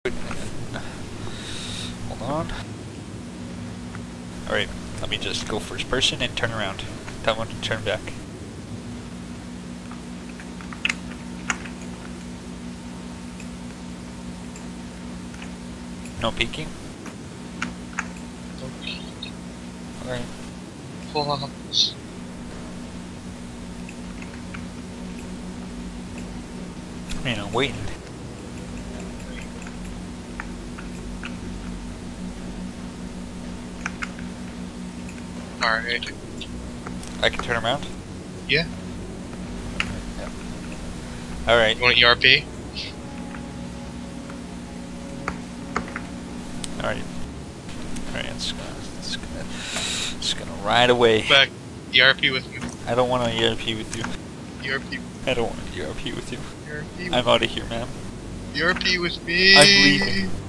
Hold on. Alright, let me just go first person and turn around. Tell one to turn back. No peeking? No peeking. Alright. Full hops. Man, I'm waiting. Alright. I can turn around? Yeah. Yeah. Alright. You want an ERP? Alright. Alright, it's gonna ride away. Back. ERP with me. I don't want an ERP with you. ERP. I don't want an ERP with you. ERP. I'm out of here, man. ERP with me. I'm leaving.